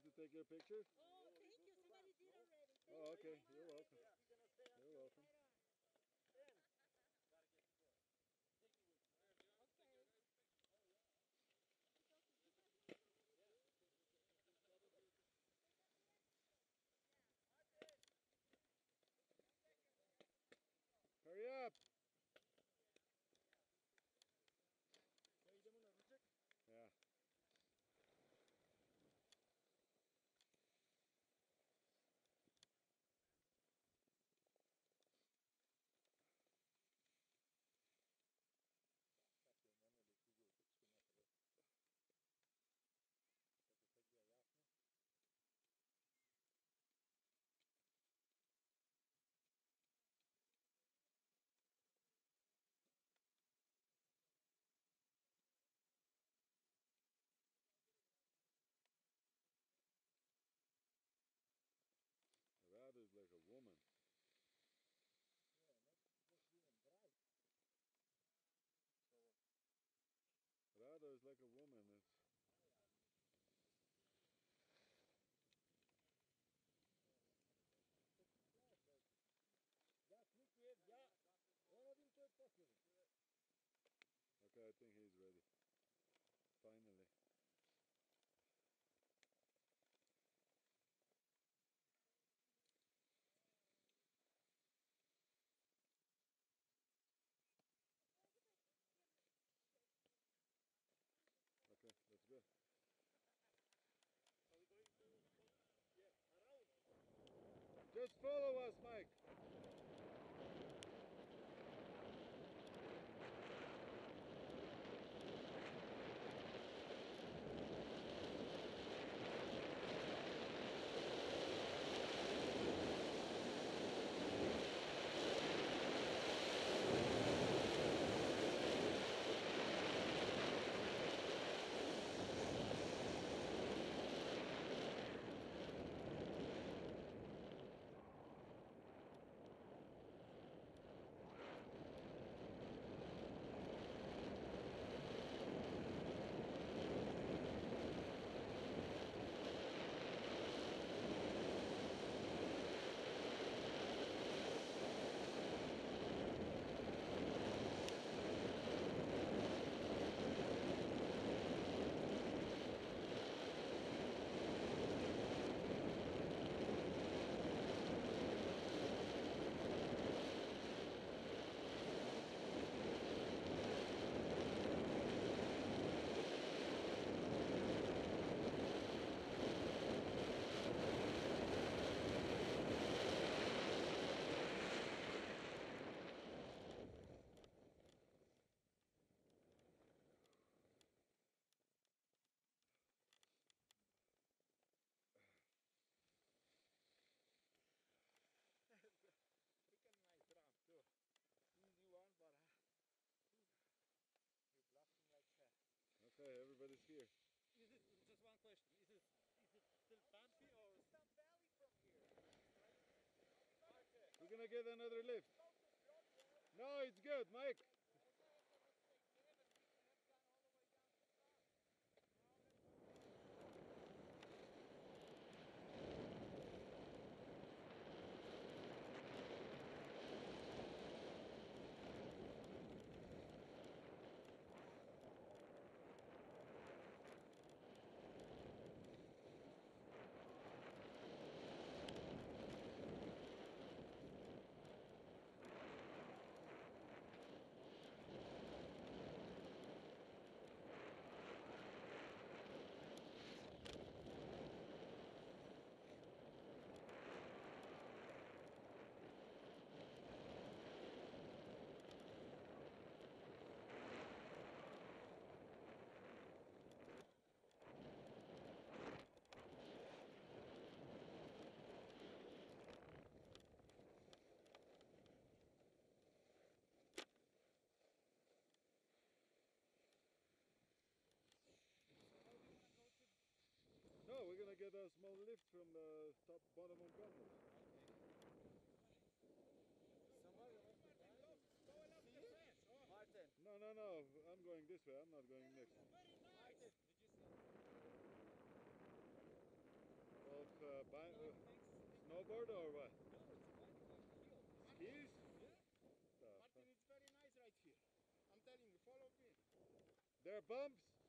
to take your picture? Oh, thank you. Somebody did already. Thank Oh, you okay. so You're much. welcome. You're welcome. Right on. Okay. Hurry up! Yeah. Rada is like a woman. Rada is like a woman. It's okay, I think he's ready. Finally. Okay, let's go. Just follow us, Mike. Freaking nice ramp too. Easy one, but you're blasting like that. Okay, everybody's here. Is it just one question? Is it still bumpy or? It's some valley from here. We're gonna get another lift. No, it's good, Mike. No, we're gonna get a small lift from the top bottom of Gunwale. Somebody wants to drive it. Martin. No, no, no. I'm going this way. I'm not going next. Martin, did you see? Snowboard or what? No, it's a bicycle hill. Skis? Yeah. Martin, it's very nice right here. I'm telling you, follow me. There are bumps?